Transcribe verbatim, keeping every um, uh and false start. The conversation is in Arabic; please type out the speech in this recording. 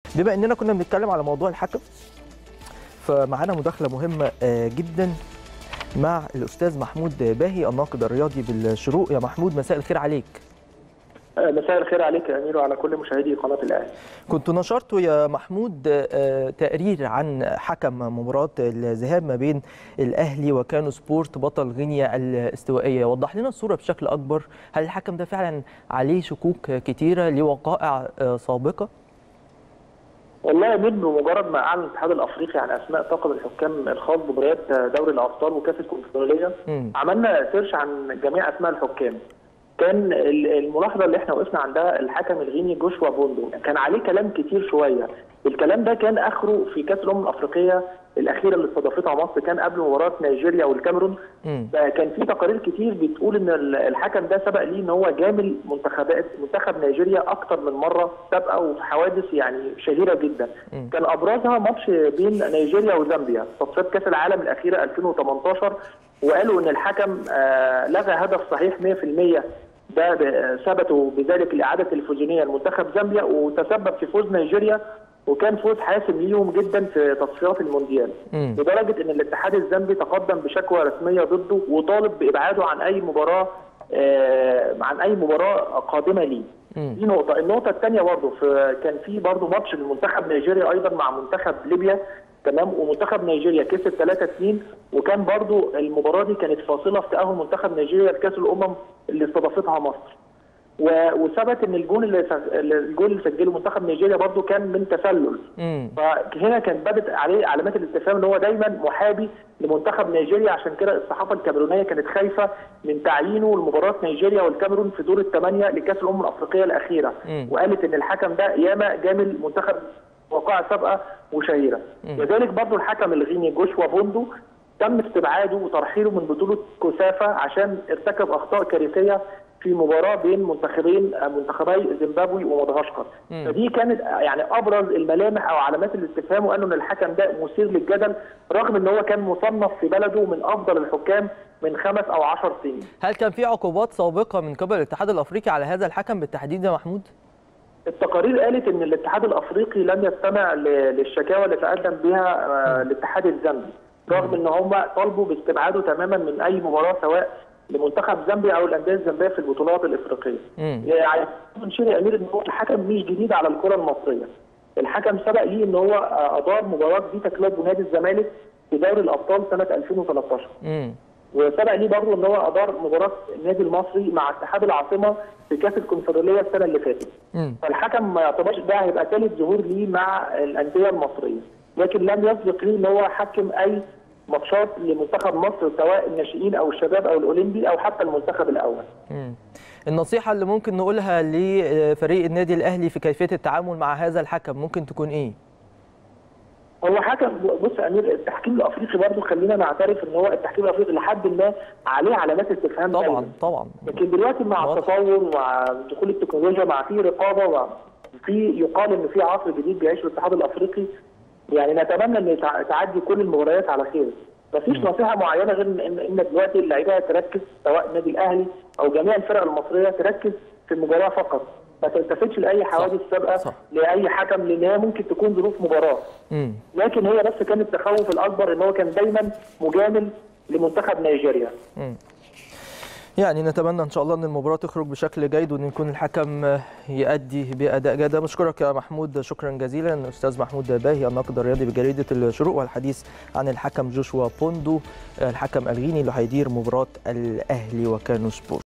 بما اننا كنا بنتكلم على موضوع الحكم، فمعانا مداخله مهمه جدا مع الاستاذ محمود باهي الناقد الرياضي بالشروق. يا محمود مساء الخير عليك. مساء الخير عليك يا امير وعلى كل مشاهدي قناه الاهلي. كنت نشرت يا محمود تقرير عن حكم مباراه الذهاب ما بين الاهلي وكانو سبورت بطل غينيا الاستوائيه. وضح لنا الصوره بشكل اكبر، هل الحكم ده فعلا عليه شكوك كتيره لوقائع سابقه؟ والله يا امير، بمجرد ما اعلن الاتحاد الافريقي عن اسماء طاقم الحكام الخاص بمباريات دوري الابطال وكاس الكونفدراليه، عملنا سيرش عن جميع اسماء الحكام. كان الملاحظه اللي احنا وقفنا عندها الحكم الغيني جوشوا بوندو، كان عليه كلام كتير شويه. الكلام ده كان اخره في كاس الامم الافريقيه الاخيره اللي استضافتها مصر، كان قبل مباراه نيجيريا والكاميرون. كان في تقارير كتير بتقول ان الحكم ده سبق ليه ان هو جامل منتخبات منتخب نيجيريا اكتر من مره سابقه وفي حوادث يعني شهيره جدا. م. كان ابرزها ماتش بين نيجيريا وزامبيا تصفيات كاس العالم الاخيره ألفين وثمانية عشر، وقالوا ان الحكم آه لغى هدف صحيح مئة في المئة، ده ثبتوا بذلك الاعاده التلفزيونيه لمنتخب زامبيا، وتسبب في فوز نيجيريا، وكان فوز حاسم ليهم جدا في تصفيات المونديال، لدرجه ان الاتحاد الزامبي تقدم بشكوى رسميه ضده وطالب بابعاده عن اي مباراه آه عن اي مباراه قادمه ليه. دي نقطه. النقطه الثانيه برضه كان في برضه ماتش لمنتخب نيجيريا ايضا مع منتخب ليبيا، تمام، ومنتخب نيجيريا كسب ثلاثة اثنين، وكان برضو المباراه دي كانت فاصله في تاهل منتخب نيجيريا لكاس الامم اللي استضافتها مصر. وثبت ان الجول اللي الجول اللي سجله منتخب نيجيريا برضو كان من تسلل. فهنا كانت بدت عليه علامات الاستفهام ان هو دايما محابي لمنتخب نيجيريا، عشان كده الصحافه الكاميرونيه كانت خايفه من تعيينه لمباراه نيجيريا والكاميرون في دور الثمانيه لكاس الامم الافريقيه الاخيره، وقالت ان الحكم ده ياما جامل منتخب وقائع سابقه وشهيره. لذلك برضه الحكم الغيني جوشوا بوندو تم استبعاده وترحيله من بطوله كوسافا عشان ارتكب اخطاء كارثيه في مباراه بين منتخبين منتخبي زيمبابوي ومدغشقر. فدي كانت يعني ابرز الملامح او علامات الاستفهام، وقالوا ان الحكم ده مثير للجدل رغم ان هو كان مصنف في بلده من افضل الحكام من خمس او عشر سنين. هل كان في عقوبات سابقه من قبل الاتحاد الافريقي على هذا الحكم بالتحديد يا محمود؟ التقارير قالت ان الاتحاد الافريقي لم يستمع للشكاوى اللي تقدم بها الاتحاد الزامبي، رغم ان هم طالبوا باستبعاده تماما من اي مباراه سواء لمنتخب زامبيا او الانديه الزامبيه في البطولات الافريقيه. يعني نشير يا امير ان هو الحكم مش جديد على الكره المصريه. الحكم سبق ليه ان هو ادار مباراه فيتا كلوب ونادي الزمالك في دوري الابطال سنه ألفين وثلاثة عشر. امم وسبق ليه برضه ان هو ادار مباراه النادي المصري مع اتحاد العاصمه في كاس الكونفدراليه السنه اللي فاتت. فالحكم ما يعتبرش ده هيبقى ثالث ظهور ليه مع الانديه المصريه، لكن لم يسبق ليه ان هو حكم اي ماتشات لمنتخب مصر سواء الناشئين او الشباب او الاولمبي او حتى المنتخب الاول. مم. النصيحه اللي ممكن نقولها لفريق النادي الاهلي في كيفيه التعامل مع هذا الحكم ممكن تكون ايه؟ هو حكم، بص يا امير، التحكيم الافريقي برضه خلينا نعترف ان هو التحكيم الافريقي لحد ما عليه علامات استفهام طبعا دايما. طبعا. لكن دلوقتي مع التطور ومع دخول التكنولوجيا مع في رقابه وفي يقال ان في عصر جديد بيعيشه الاتحاد الافريقي، يعني نتمنى ان تعدي كل المباريات على خير. مفيش نصيحه معينه غير ان ان دلوقتي اللعيبه تركز سواء النادي الاهلي او جميع الفرق المصريه تركز في المباراه فقط، ما تلتفتش لاي حوادث سابقه لاي حكم، لان هي ممكن تكون ظروف مباراه. مم. لكن هي بس كان التخوف الاكبر ان هو كان دايما مجامل لمنتخب نيجيريا. مم. يعني نتمنى ان شاء الله ان المباراه تخرج بشكل جيد وان يكون الحكم يؤدي باداء جيد. بشكرك يا محمود شكرا جزيلا، استاذ محمود باهي الناقد الرياضي بجريده الشروق، والحديث عن الحكم جوشوا بوندو الحكم الغيني اللي هيدير مباراه الاهلي وكانو سبورت.